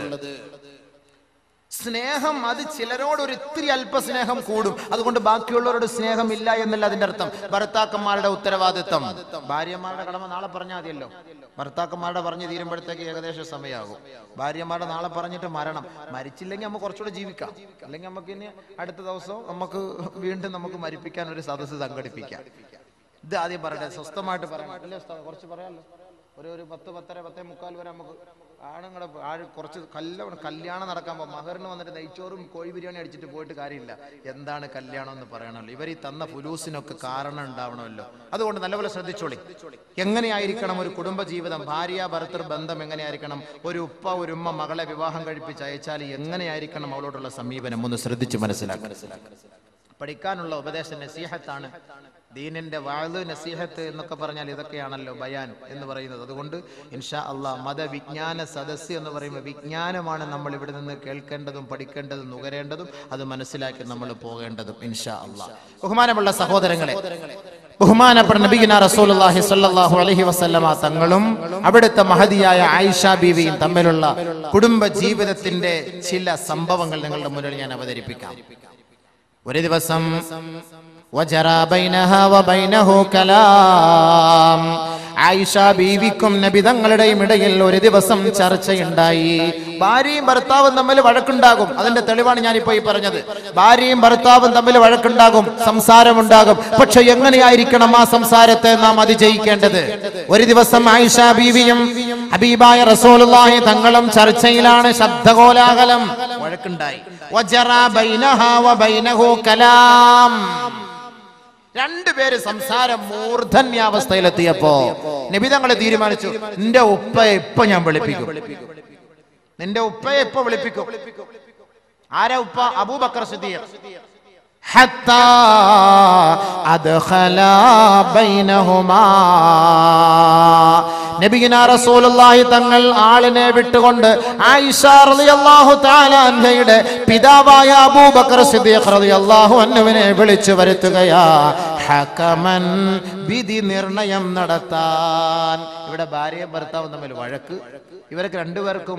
സ്നേഹം അത് ചിലരോട് ഒരു ഇത്തിരി അല്പസ്നേഹം കൂടും, അതുകൊണ്ട് ബാക്കിയുള്ളവരോട് സ്നേഹം ഇല്ല എന്നല്ല അതിന്റെ അർത്ഥം. ഭർത്താക്കന്മാരുടെ ഉത്തരവാദിത്തം, ഭാര്യമാരുടെ കടമ നാളെ പറഞ്ഞാൽ മതിയല്ലോ. ഭർത്താക്കന്മാരുടെ പറഞ്ഞ് തീരുമ്പോഴത്തേക്ക് ഏകദേശം സമയമാകും. ഭാര്യമാരുടെ നാളെ പറഞ്ഞിട്ട് മരണം, മരിച്ചില്ലെങ്കിൽ നമുക്ക് കുറച്ചുകൂടെ ജീവിക്കാം, അല്ലെങ്കിൽ നമുക്ക് ഇനി അടുത്ത ദിവസം നമുക്ക് വീണ്ടും നമുക്ക് മരിപ്പിക്കാൻ ഒരു സദസ്സ് സംഘടിപ്പിക്കാം. ഇത് ആദ്യം പറയട്ടെ, സ്വസ്ഥമായിട്ട് പറയണം അല്ലേ ഉസ്താദ്? കുറച്ച് പറയാമല്ലോ, ഒരു ഒരു പത്ത് പത്തര പത്തേ മുക്കാൽ വരെ നമുക്ക് ആണുങ്ങളുടെ ആഴ് കുറച്ച് കല്ല കല്യാണം നടക്കാൻ പോകും. മഹറിന് വന്നിട്ട് നെയ്ച്ചോറും കോഴി ബിരിയാണി അടിച്ചിട്ട് പോയിട്ട് കാര്യമില്ല. എന്താണ് കല്യാണം എന്ന് പറയണമല്ലോ. ഇവർ ഈ തന്ന ഫുലൂസിനൊക്കെ കാരണം ഉണ്ടാവണമല്ലോ. അതുകൊണ്ട് നല്ലപോലെ ശ്രദ്ധിച്ചോളി. എങ്ങനെയായിരിക്കണം ഒരു കുടുംബ ജീവിതം, ഭാര്യ ഭർത്തൃ ബന്ധം എങ്ങനെയായിരിക്കണം? ഒരു ഉപ്പ ഒരു ഉമ്മ മകളെ വിവാഹം കഴിപ്പിച്ച് അയച്ചാൽ എങ്ങനെയായിരിക്കണം അവളോടുള്ള സമീപനം? ഒന്ന് ശ്രദ്ധിച്ച് മനസ്സിലാക്കുക. പഠിക്കാനുള്ള ഉപദേശം നസീഹത്താണ്. ദീനിന്റെ വാഴ് നസീഹത്ത് എന്നൊക്കെ പറഞ്ഞാൽ ഇതൊക്കെയാണല്ലോ ബയാൻ എന്ന് പറയുന്നത്. അതുകൊണ്ട് ഇൻഷാ അള്ളാഹ് മതവിജ്ഞാന സദസ്സ് എന്ന് പറയുമ്പോൾ വിജ്ഞാനമാണ് നമ്മൾ ഇവിടെ നിന്ന് കേൾക്കേണ്ടതും പഠിക്കേണ്ടതും നുകരേണ്ടതും അത് മനസ്സിലാക്കി നമ്മൾ പോകേണ്ടതും ഇൻഷാ അള്ളാഹ്. ബഹുമാനമുള്ള സഹോദരങ്ങളെ, ബഹുമാനപ്പെട്ട നബിയുനാ റസൂലുള്ളാഹി സ്വല്ലല്ലാഹു അലൈഹി വസല്ലമ തങ്ങളും അവിടുത്തെ മഹദിയായ ആയിഷ ബീവിയും തമ്മിലുള്ള കുടുംബ ജീവിതത്തിന്റെ ചില സംഭവങ്ങൾ നിങ്ങളുടെ മുന്നിൽ ഞാൻ അവതരിപ്പിക്കാം. ഒരു ദിവസം വജറാ ബൈനഹാ വബൈനഹു കലാം. ആയിഷ ബീവിക്കും നബി തങ്ങളുടെയും ഇടയിൽ ഒരു ദിവസം ചർച്ചയുണ്ടായി. ഭാര്യയും ഭർത്താവും തമ്മിൽ വഴക്കുണ്ടാകും, അതിന്റെ തെളിവാണ് ഞാനിപ്പോ ഈ പറഞ്ഞത്. ഭാര്യയും ഭർത്താവും തമ്മിൽ വഴക്കുണ്ടാകും, സംസാരമുണ്ടാകും. പക്ഷെ എങ്ങനെയായിരിക്കണം ആ സംസാരത്തെ നാം അതിജയിക്കേണ്ടത്? ഒരു ദിവസം ആയിഷ ബീവിയും ഹബീബായ റസൂലുള്ളാഹി തങ്ങളും ചർച്ചയിലാണ്. ശബ്ദകോലാഹലം, വഴക്കുണ്ടായി. വജറാ ബൈനഹാ വബൈനഹു കലാം. രണ്ടുപേര് സംസാരം മൂർധന്യാവസ്ഥയിലെത്തിയപ്പോ നബി തങ്ങളെ തീരുമാനിച്ചു, നിന്റെ ഉപ്പയെ ഇപ്പൊ ഞാൻ വിളിപ്പിക്കും, നിന്റെ ഉപ്പയെ ഇപ്പൊ വിളിപ്പിക്കും. ആരാ ഉപ്പ? അബൂബക്കർ സിദ്ദീഖ്. ഹത്താ അദ്ഖലാ ബൈനഹുമാ. നബിയുനാ റസൂലുള്ളാഹി തങ്ങൾ ആളിനെ വിട്ടുകൊണ്ട് ആയിഷ റളിയല്ലാഹു തആല അൻഹയുടെ പിതാവായ അബൂബക്കർ സിദ്ദീഖ് റളിയല്ലാഹു അൻഹുവിനെ വിളിച്ചു വരുത്തുകയാ. ഹകമൻ, വിധി നിർണയം നടത്താൻ. ഇവിടെ ഭാര്യയും ഭർത്താവും തമ്മിൽ വഴക്ക്. ഇവർക്ക് രണ്ടുപേർക്കും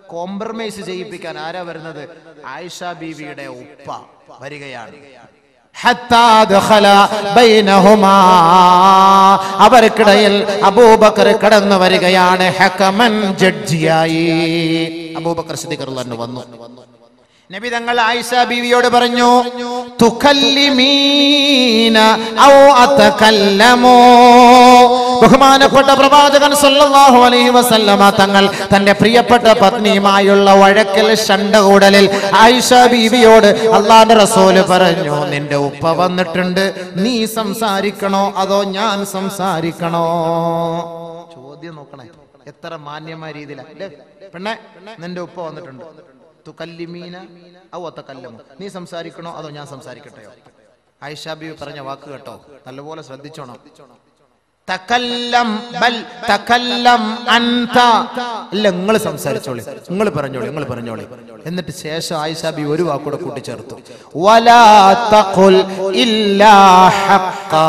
കോംപ്രമൈസ് ചെയ്യിപ്പിക്കാൻ ആരാ വരുന്നത്? ആയിഷ ബീവിയുടെ ഉപ്പ വരികയാണ്. ഹത്താ ദഖല ബൈനഹുമാ, അവർക്കിടയിൽ അബൂബക്കർ കടന്നു വരികയാണ്. ഹകമൻ, ജഡ്ജിയായി അബൂബക്കർ സിദ്ദീഖ് റളിയല്ലാഹു അൻഹു വന്നു. നബി തങ്ങൾ ആയിഷ ബീവിയോട് പറഞ്ഞു, തുകല്ലിമീന ഔ അതകല്ലമു. ബഹുമാനപ്പെട്ട പ്രവാചകൻ സല്ലല്ലാഹു അലൈഹി വസല്ലമ തങ്ങൾ തന്റെ പ്രിയപ്പെട്ട പത്നിയുമായുള്ള വഴക്കൽ ശണ്ടകൂടലിൽ ആയിഷ ബീവിയോട് അല്ലാഹുവിന്റെ റസൂൽ പറഞ്ഞു, നിന്റെ ഉപ്പ വന്നിട്ടുണ്ട്, നീ സംസാരിക്കണോ അതോ ഞാൻ സംസാരിക്കണോ? ചോദ്യം നോക്കണേ, എത്ര മാന്യമായ രീതിയിലാണ്. പെണ്ണെ, നിന്റെ ഉപ്പ വന്നിട്ടുണ്ട്, തുകല്ലിമീന ഔ അതകല്ലമു, നീ സംസാരിക്കണോ അതോ ഞാൻ സംസാരിക്കട്ടെയോ? ആയിഷ ബീവി പറഞ്ഞ വാക്ക് കേട്ടോ, നല്ലപോലെ ശ്രദ്ധിച്ചോണം. തകല്ലം ബൽ തകല്ലം അൻത, അല്ല നിങ്ങൾ സംസാരിച്ചോളി, നിങ്ങൾ പറഞ്ഞോളി, നിങ്ങൾ പറഞ്ഞോളി. എന്നിട്ട് ശേഷം ആയിഷ ബീവി ഒരു വാക്കൂടെ കൂട്ടിച്ചേർത്തു, വലാ തഖുൽ ഇല്ലാ ഹഖ്ഖാ,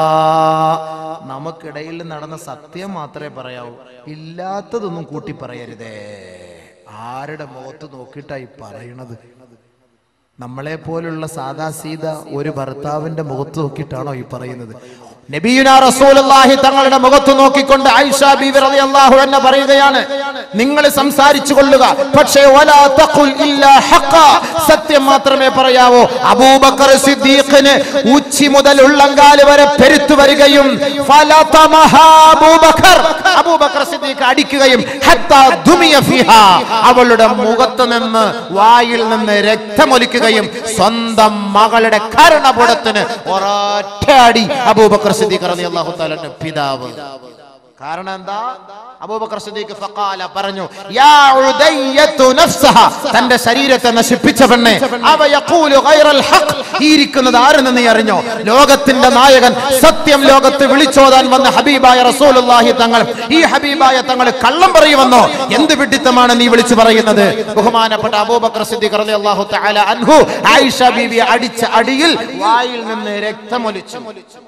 നമുക്കിടയിൽ നടന്ന സത്യം മാത്രമേ പറയാവൂ, ഇല്ലാത്തതൊന്നും കൂട്ടി പറയരുതേ. ആരുടെ മുഖത്ത് നോക്കിയിട്ടായി പറയണത്? നമ്മളെ പോലുള്ള സാദാ സീത ഒരു ഭർത്താവിന്റെ മുഖത്ത് നോക്കിയിട്ടാണോ ഈ പറയുന്നത്? നബിയുനാ റസൂലുള്ളാഹി തങ്ങളുടെ മുഖത്ത് നോക്കിക്കൊണ്ട് ആയിഷ ബീവി റളിയല്ലാഹു അൻഹ പറയുകയാണ്, നിങ്ങൾ സംസാരിച്ചു കൊള്ളുക, പക്ഷേ വലാ തഖുൽ ഇല്ലാ ഹഖ്ഖാ, സത്യം മാത്രമേ പറയാവൂ. അബൂബക്കർ സിദ്ദീഖിന് ഉച്ചി മുതൽ ഉള്ളങ്കാല് വരെ പെരുത്തു വരികയും ഫലതമഹാ അബൂബക്കർ, അബൂബക്കർ സിദ്ദീഖ് അടിക്കുകയും ഹത്താ ദുമിയ ഫിഹാ, അവളുടെ മുഖത്ത് നിന്ന് വായിൽ നിന്ന് രക്തമൊലിക്കുകയും സ്വന്തം മകളുടെ കർണപുടത്തിന് ഒരൊറ്റ അടി അബൂബക്കർ സിദ്ദീഖ് റളിയല്ലാഹു തആല പിതാവ്. കാരണം എന്താ? അബൂബക്കർ സിദ്ദീഖ് ഫഖാല പറഞ്ഞു, യാ ഉദയ്യതു നഫ്സഹ, തന്റെ ശരീരത്തെ നശിപ്പിച്ച പെണ്ണെ, അവ യഖൂലു ഗൈറൽ ഹഖ്, ഇരിക്കുന്നത് ആരെന്ന് നീ അറിഞ്ഞോ? ലോകത്തിന്റെ നായകൻ, സത്യം ലോകത്ത് വിളിച്ചോതാൻ വന്ന ഹബീബായ റസൂലുള്ളാഹി തങ്ങൾ, ഈ ഹബീബായ തങ്ങൾ കള്ളം പറയുമെന്നോ? എന്ത് വിഡിത്തമാണ് നീ വിളിച്ചു പറയുന്നത്? ബഹുമാനപ്പെട്ട അബൂബക്കർ സിദ്ദീഖ് റളിയല്ലാഹു തആല അൻഹു ആയിഷ ബീവി അടിച്ച അടിയിൽ വായിൽ നിന്ന് രക്തമൊലിച്ചു.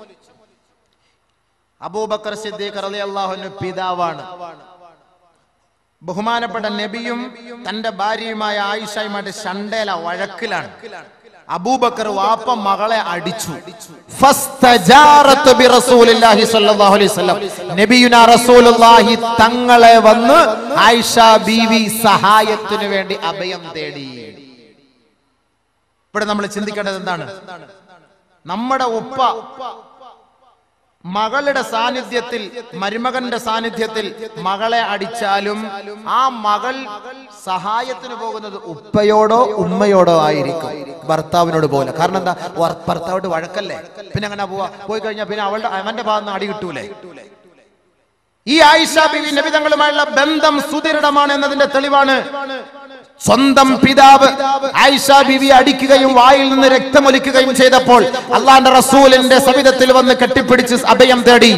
അബൂബക്കർ സിദ്ദീഖ് റളിയല്ലാഹു അൻഹു പിതാവാണ്. ബഹുമാനപ്പെട്ട നബിയും തന്റെ ഭാര്യയുമായ ആയിഷയുമായിട്ട് ശണ്ടേല വഴക്കിലാണ്. അബൂബക്കർ വാപ്പ മകളെ അടിച്ചു. ഫസ്തജാറത്ത് ബി റസൂലില്ലാഹി സ്വല്ലല്ലാഹു അലൈഹി വസല്ലം, നബിയുനാ റസൂലുള്ളാഹി തങ്ങളെ വന്ന് ആയിഷ ബീവി സഹായത്തിനു വേണ്ടി അഭയം തേടി. ഇവിടെ നമ്മൾ ചിന്തിക്കേണ്ടത് എന്താണ്? നമ്മുടെ ഉപ്പ മകളുടെ സാന്നിധ്യത്തിൽ, മരുമകന്റെ സാന്നിധ്യത്തിൽ മകളെ അടിച്ചാലും ആ മകൾ സഹായത്തിന് പോകുന്നത് ഉപ്പയോടോ ഉമ്മയോടോ ആയിരിക്കും, ഭർത്താവിനോട് പോലെ. കാരണം എന്താ? ഭർത്താവോട് വഴക്കല്ലേ, പിന്നെ അങ്ങനെ പോവാ, പോയി കഴിഞ്ഞാൽ പിന്നെ അവളുടെ അവന്റെ ഭാഗത്ത് നിന്ന് അടി കിട്ടൂലേ? ഈ ആയിഷ ബീവി നബി തങ്ങളുമായുള്ള ബന്ധം സുദൃഢമാണ് എന്നതിന്റെ തെളിവാണ്. സ്വന്തം പിതാവ് ആയിഷ ബീവി അടിക്കുകയും വായിൽ നിന്ന് രക്തമൊലിക്കുകയും ചെയ്തപ്പോൾ അല്ലാഹുവിന്റെ റസൂലിന്റെ സവിധത്തിൽ വന്ന് കെട്ടിപ്പിടിച്ച് അഭയം തേടി.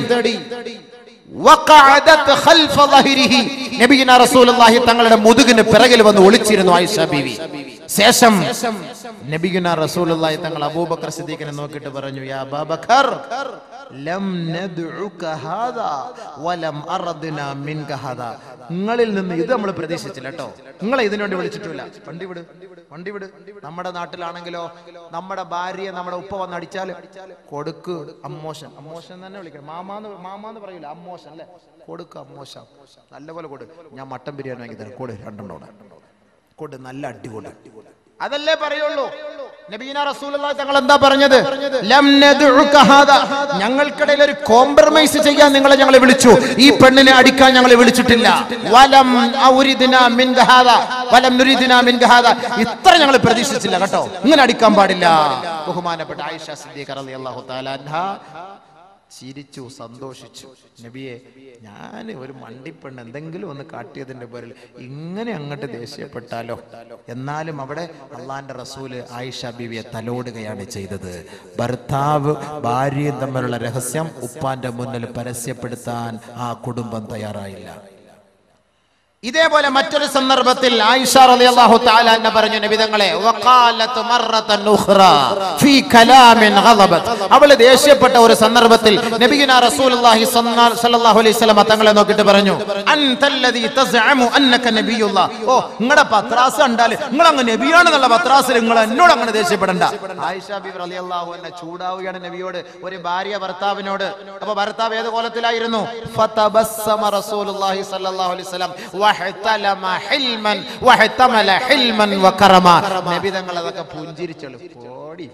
നബിയുനാ റസൂലുള്ളാഹി തങ്ങളുടെ മുതുകിന് പിറകിൽ വന്ന് ഒളിച്ചിരുന്നു ആയിഷ ബീവി. ശേഷം നബിയുനാ റസൂലുള്ളാഹി തങ്ങൾ അബൂബക്കർ സിദ്ദീഖിനെ നോക്കിയിട്ട് പറഞ്ഞു, യാ അബൂബക്കർ ലം നദ്ഉക ഹാദാ വലം അർദ്നാ മിൻക ഹാദാ, നിങ്ങളിൽ നിന്ന് ഇത് നമ്മൾ പ്രതീക്ഷിച്ചില്ല കേട്ടോ, നിങ്ങളെ ഇതിനു വേണ്ടി വിളിച്ചിട്ടില്ല. വണ്ടി വിട്, വണ്ടി വിട്. നമ്മുടെ നാട്ടിലാണെങ്കിലോ നമ്മുടെ ഭാര്യയെ നമ്മുടെ ഉപ്പ വന്ന് അടിച്ചാൽ കൊടുക്ക് അമ്മോഷൻ, അമ്മോഷൻ തന്നെ വിളിക്കണം, മാമാന്ന് മാമാന്ന് പറയൂല, അമ്മോഷൻ അല്ലെ, കൊടുക്ക് അമ്മോശം, നല്ലപോലെ കൊടു. ഞാൻ മട്ടൻ ബിരിയാണി വാങ്ങി തരാം, കൊടു, രണ്ടെണ്ണോടെ കൊടു, നല്ല അടി കൊടു, അതല്ലേ പറയുള്ളൂ. നബിയുനാ റസൂലുള്ളാഹി തങ്ങൾ എന്താ പറഞ്ഞത്? ലം നദ്ഉക ഹാദാ, ഞങ്ങൾക്കിടയിൽ ഒരു കോംപ്രമൈസ് ചെയ്യാൻ നിങ്ങളെ ഞങ്ങളെ വിളിച്ചു, ഈ പെണ്ണിനെ അടിക്കാൻ ഞങ്ങളെ വിളിച്ചിട്ടില്ല. വലം ഔരിദ്നാ മിൻക ഹാദാ വലം നുരിദ്നാ മിൻക ഹാദാ, ഇത്ര ഞങ്ങൾ പ്രതീക്ഷിച്ചില്ല കേട്ടോ, ഇങ്ങനെ അടിക്കാൻ പാടില്ല. ബഹുമാനപ്പെട്ട ആയിഷ സിദ്ദീഖ റളിയല്ലാഹു തആല അൻഹ ചിരിച്ചു, സന്തോഷിച്ചു. നബിയെ, ഞാൻ ഒരു മണ്ടിപ്പെണ്ണ് എന്തെങ്കിലും ഒന്ന് കാട്ടിയതിന്റെ പേരിൽ ഇങ്ങനെ അങ്ങോട്ട് ദേഷ്യപ്പെട്ടാലോ? എന്നാലും അവിടെ അള്ളാന്റെ റസൂല് ആയിഷ ബീവിയെ തലോടുകയാണ് ചെയ്തത്. ഭർത്താവ് ഭാര്യയും തമ്മിലുള്ള രഹസ്യം ഉപ്പാന്റെ മുന്നിൽ പരസ്യപ്പെടുത്താൻ ആ കുടുംബം തയ്യാറായില്ല. ഇതേപോലെ മറ്റൊരു സന്ദർഭത്തിൽ ആയിഷ റളിയല്ലാഹു തആല അൻഹ പറഞ്ഞു നബിതങ്ങളെ വഖാലത്ത് മറത്തൻ ഉഖ്റ ഫീ കലാമിൻ ഗളബത് അവൾ ദേഷ്യപ്പെട്ട ഒരു സന്ദർഭത്തിൽ നബിയുനാ റസൂലുള്ളാഹി സ്വല്ലല്ലാഹു അലൈഹി വസല്ലം തങ്ങളെ നോക്കിയിട്ട് പറഞ്ഞു അൻതല്ലദീ തസ്അമു അന്നക നബിയുല്ലാഹ് ഓ നിങ്ങളുടെ പത്രാസ് കണ്ടാൽ നിങ്ങൾ അങ്ങ് നബിയാണെന്നുള്ള പത്രാസിൽ നിങ്ങൾ എന്നോട് അങ്ങനെ ദേഷ്യപ്പെടണ്ട. ആയിഷ ബിബി റളിയല്ലാഹു അൻഹ ചൂടാവുകയാണ് നബിയോട്, ഒരു ഭാര്യ ഭർത്താവിനോട്. അപ്പോൾ ഭർത്താവ് ഏത് കോലത്തിലായിരുന്നു? ഫതബസ്സമ റസൂലുള്ളാഹി സ്വല്ലല്ലാഹു അലൈഹി വസല്ലം വഹതലമ ഹിൽമൻ വഹതമല ഹിൽമൻ വകറമ നബി തങ്ങൾ അതൊക്കെ പുഞ്ചിരിച്ചളു പോടി.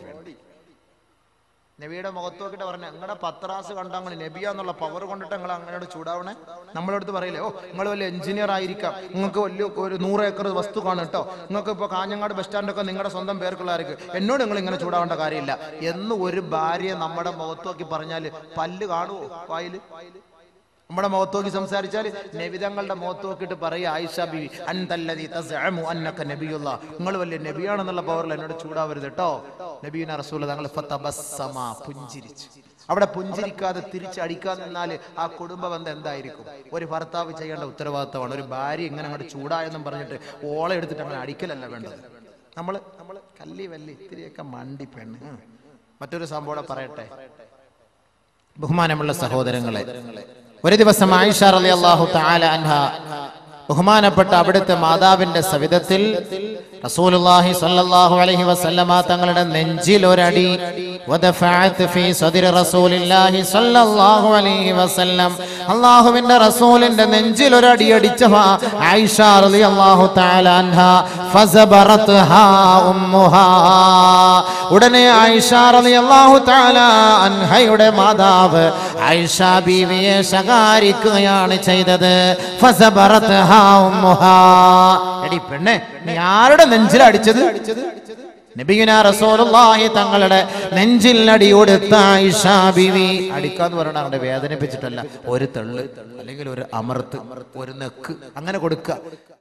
നബിയുടെ മുഖത്ത് നോക്കിയിട്ട് പറഞ്ഞ നിങ്ങളുടെ പത്രാസ് കണ്ട നിങ്ങൾ നബിയാന്നുള്ള പവർ കൊണ്ടിട്ട് നിങ്ങൾ അങ്ങനെയോട് ചൂടാവണേ. നമ്മളടുത്ത് പറയില്ലേ ഓ നിങ്ങൾ വലിയ എഞ്ചിനീയർ ആയിരിക്കാം, നിങ്ങൾക്ക് വലിയ ഒരു നൂറ് ഏക്കർ വസ്തു കാണും കേട്ടോ, നിങ്ങൾക്ക് ഇപ്പോൾ കാഞ്ഞങ്ങാട് ബസ് സ്റ്റാൻഡൊക്കെ നിങ്ങളുടെ സ്വന്തം പേർക്കുള്ളവർക്ക്, എന്നോട് നിങ്ങൾ ഇങ്ങനെ ചൂടാവേണ്ട കാര്യമില്ല എന്ന് ഒരു ഭാര്യ നമ്മുടെ മുഖത്ത് നോക്കി പറഞ്ഞാൽ പല്ല് കാണുമോ വായില്? നമ്മുടെ മുഖത്ത് നോക്കി സംസാരിച്ചാൽ നബിതങ്ങളുടെ മുഖത്ത് നോക്കിയിട്ട് പറയുക ആയിഷ ബിബി അൻതല്ലദീ തസ്അമു അന്നക നബിയുല്ലാഹ് നിങ്ങൾ വലിയ നബിയാണെന്നുള്ള പവറിൽ എന്നോട് ചൂടാവരുത് കേട്ടോ. നബിയുനാ റസൂൽ തങ്ങൾ ഫതബസ്സമ പുഞ്ചിരിച്ചു. അവിടെ പുഞ്ചിരിക്കാതെ തിരിച്ചടിക്കാതെ നിന്നാൽ ആ കുടുംബ ബന്ധം എന്തായിരിക്കും? ഒരു ഭർത്താവ് ചെയ്യേണ്ട ഉത്തരവാദിത്തമാണ്. ഒരു ഭാര്യ ഇങ്ങനെ അങ്ങോട്ട് ചൂടായെന്നും പറഞ്ഞിട്ട് ഓളെ എടുത്തിട്ട് അങ്ങനെ അടിക്കലല്ല വേണ്ടത്. നമ്മൾ നമ്മൾ കല്ലി വല്ലി ഇത്തിരിയൊക്കെ മണ്ടി പെണ്ണ്. മറ്റൊരു സംഭവം പറയട്ടെ ബഹുമാനമുള്ള സഹോദരങ്ങളെ. ഒരു ദിവസം ആയിഷ റളിയല്ലാഹു തആല അൻഹ ബഹുമാനപ്പെട്ട അവിടുത്തെ മാതാവിന്റെ സവിധത്തിൽ റസൂലുള്ളാഹി സ്വല്ലല്ലാഹു അലൈഹി വസല്ലമ തങ്ങളുടെ നെഞ്ചിൽ ഒരടി വദഫഅത് ഫീ സദ്രി റസൂലില്ലാഹി സ്വല്ലല്ലാഹു അലൈഹി വസല്ലം അല്ലാഹുവിന്റെ റസൂലിന്റെ നെഞ്ചിൽ ഒരടി അടിച്ചവ ആയിഷ റളിയല്ലാഹു തആല അൻഹ ഫസബറത്ഹാ ഉമ്മുഹാ ഉടനെ ആയിഷ റളിയല്ലാഹു തആല അൻഹയുടെ മാതാവ് ആയിഷ ബീവിയെ ശകാരിക്കുകയാണ് ചെയ്തത്. ഫസബറത്ഹാ ഉമ്മുഹാ എടി പെണ്ണെ നീ ആരുടെ നെഞ്ചിലടിച്ചത്? നബിയുനാ റസൂലുള്ളാഹി തങ്ങളുടെ നെഞ്ചിൽ അടി കൊടുത്ത ആയിഷ ബീവി. അടിക്കാന്ന് പറഞ്ഞാൽ അവിടെ വേദനിപ്പിച്ചിട്ടല്ല, ഒരു തള്ള് അല്ലെങ്കിൽ ഒരു അമർത്ത് ഒരു നെക്ക് അങ്ങനെ കൊടുക്കുക.